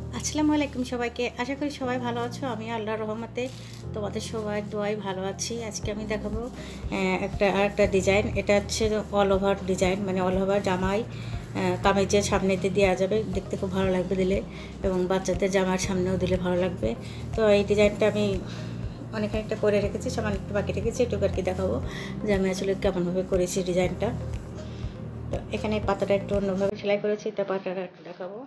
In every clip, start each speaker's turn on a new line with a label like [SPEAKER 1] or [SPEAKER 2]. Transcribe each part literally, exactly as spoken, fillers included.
[SPEAKER 1] আসসালামু আলাইকুম সবাইকে। আশা করি সবাই ভালো আছো। আমি আল্লাহর রহমতে তোমাদের সবার দোয়ায় ভালো আছি। আজকে আমি দেখাবো আহ, একটা আরেকটা ডিজাইন। এটা হচ্ছে অল ওভার ডিজাইন, মানে অল ওভার জামাই আহ, কামিজের সামনেতে দেওয়া যাবে, দেখতে খুব ভালো লাগবে দিলে, এবং বাচ্চাদের জামার সামনেও দিলে ভালো লাগবে। তো এই ডিজাইনটা আমি অনেক একটা করে রেখেছি, সামান্য একটু বাকি রেখেছি, এটুকু আর কি দেখাবো যে আমি আসলে কেমনভাবে করেছি ডিজাইনটা। তো এখানে পাতাটা একটু অন্যভাবে সেলাই করেছি, তা পাতাটা একটু দেখাবো।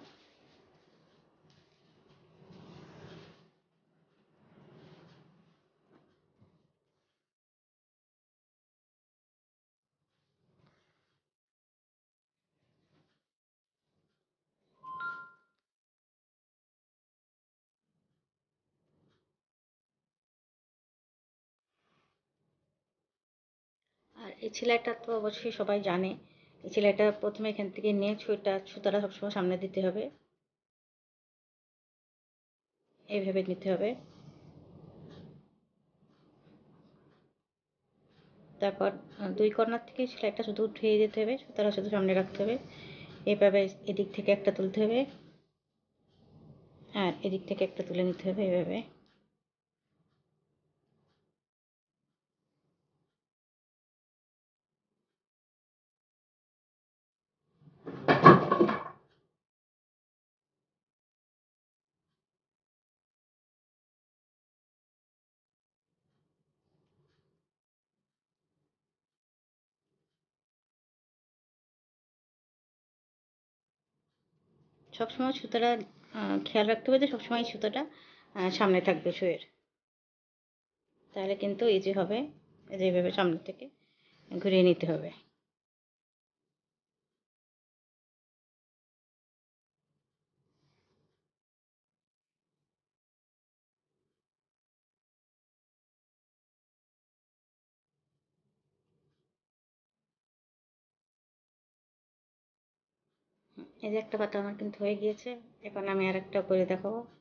[SPEAKER 1] আর এই সেলাইটা তো অবশ্যই সবাই জানে। এই সেলাইটা প্রথমে এখান থেকে নিয়ে সুইটা সুতাটা সবসময় সামনে দিতে হবে, এইভাবে নিতে হবে। তারপর দুই কর্নার থেকে সেলাইটা শুধু উঠিয়ে দিতে হবে, সুতাটা শুধু সামনে রাখতে হবে। এইভাবে এদিক থেকে একটা তুলতে হবে, আর এদিক থেকে একটা তুলে নিতে হবে এইভাবে। সবসময় সুতাটা খেয়াল রাখতে হবে যে সবসময় সুতাটা সামনে থাকবে শুয়ের, তাহলে কিন্তু ইজি হবে। যেভাবে সামনে থেকে ঘুরিয়ে নিতে হবে। এই যে একটা পাতা আমার কিন্তু হয়ে গিয়েছে, এখন আমি আর একটা করে দেখাবো।